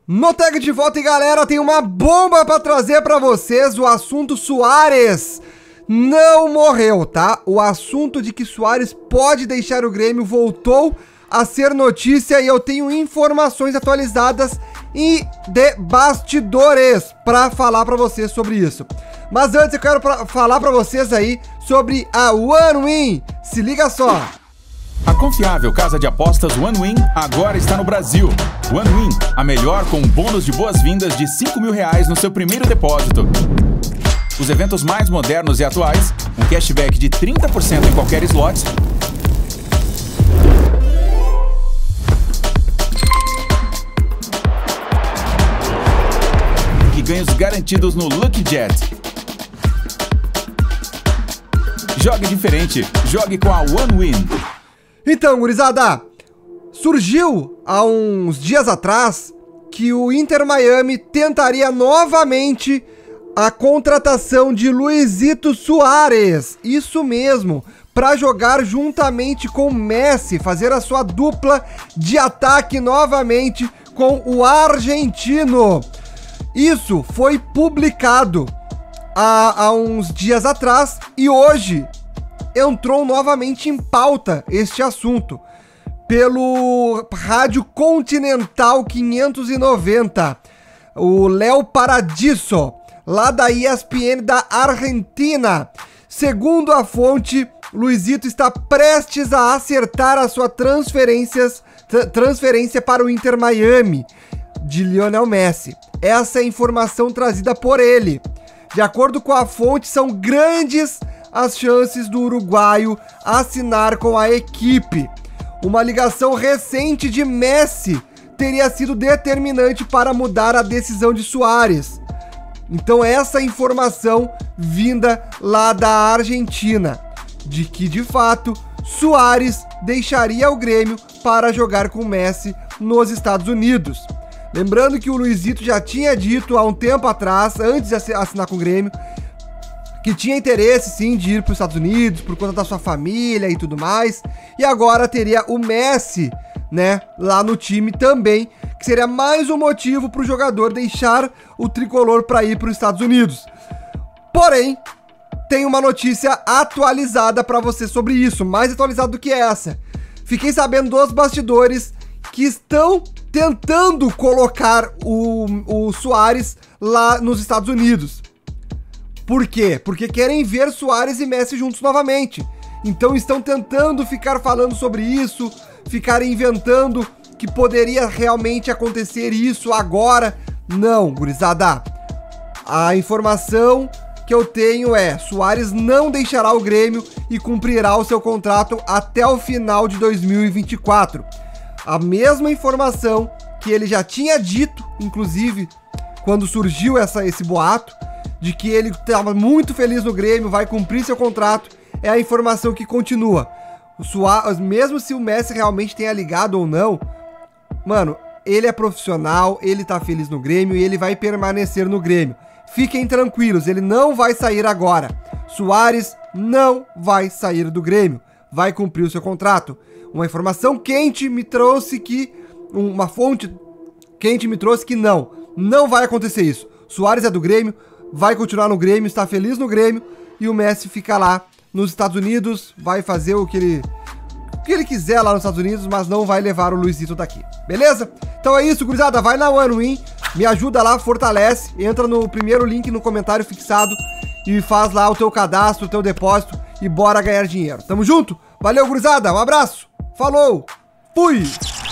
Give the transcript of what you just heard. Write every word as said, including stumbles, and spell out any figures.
No Tag de volta, e galera, tem uma bomba pra trazer pra vocês. O assunto Suárez não morreu, tá? O assunto de que Suárez pode deixar o Grêmio voltou a ser notícia e eu tenho informações atualizadas e de bastidores pra falar pra vocês sobre isso. Mas antes eu quero pra falar pra vocês aí sobre a OneWin. Se liga só. A confiável casa de apostas OneWin agora está no Brasil. OneWin, a melhor com um bônus de boas-vindas de cinco mil reais no seu primeiro depósito. Os eventos mais modernos e atuais, um cashback de trinta por cento em qualquer slot. E ganhos garantidos no Lucky Jet. Jogue diferente, jogue com a OneWin. Então, gurizada, surgiu há uns dias atrás que o Inter Miami tentaria novamente a contratação de Luizito Suárez, isso mesmo, para jogar juntamente com Messi, fazer a sua dupla de ataque novamente com o argentino. Isso foi publicado há, há uns dias atrás e hoje entrou novamente em pauta este assunto pelo Rádio Continental quinhentos e noventa, o Léo Paradiso, lá da E S P N da Argentina. Segundo a fonte, Luizito está prestes a acertar a sua transferências, tra transferência para o Inter Miami de Lionel Messi. Essa é a informação trazida por ele. De acordo com a fonte, são grandes as chances do uruguaio assinar com a equipe. Uma ligação recente de Messi teria sido determinante para mudar a decisão de Suárez. Então essa informação vinda lá da Argentina, de que de fato Suárez deixaria o Grêmio para jogar com Messi nos Estados Unidos. Lembrando que o Luizito já tinha dito há um tempo atrás, antes de assinar com o Grêmio, que tinha interesse sim de ir para os Estados Unidos por conta da sua família e tudo mais, e agora teria o Messi, né, lá no time também, que seria mais um motivo para o jogador deixar o tricolor para ir para os Estados Unidos. Porém, tem uma notícia atualizada para você sobre isso, mais atualizada do que essa. Fiquei sabendo dos bastidores que estão tentando colocar o, o Suárez lá nos Estados Unidos. Por quê? Porque querem ver Suárez e Messi juntos novamente. Então estão tentando ficar falando sobre isso, ficar inventando que poderia realmente acontecer isso agora. Não, gurizada. A informação que eu tenho é: Suárez não deixará o Grêmio e cumprirá o seu contrato até o final de dois mil e vinte e quatro. A mesma informação que ele já tinha dito, inclusive, quando surgiu essa, esse boato, de que ele estava muito feliz no Grêmio, vai cumprir seu contrato, é a informação que continua. O Suárez, mesmo se o Messi realmente tenha ligado ou não, mano, ele é profissional, ele tá feliz no Grêmio e ele vai permanecer no Grêmio. Fiquem tranquilos, ele não vai sair agora. Suárez não vai sair do Grêmio, vai cumprir o seu contrato. Uma informação quente me trouxe que, uma fonte quente me trouxe que não, não vai acontecer isso. Suárez é do Grêmio, vai continuar no Grêmio, está feliz no Grêmio, e o Messi fica lá nos Estados Unidos, vai fazer o que ele, o que ele quiser lá nos Estados Unidos, mas não vai levar o Luizito daqui, beleza? Então é isso, gurizada, vai na OneWin, me ajuda lá, fortalece, entra no primeiro link no comentário fixado e faz lá o teu cadastro, o teu depósito e bora ganhar dinheiro. Tamo junto? Valeu, gurizada, um abraço, falou, fui!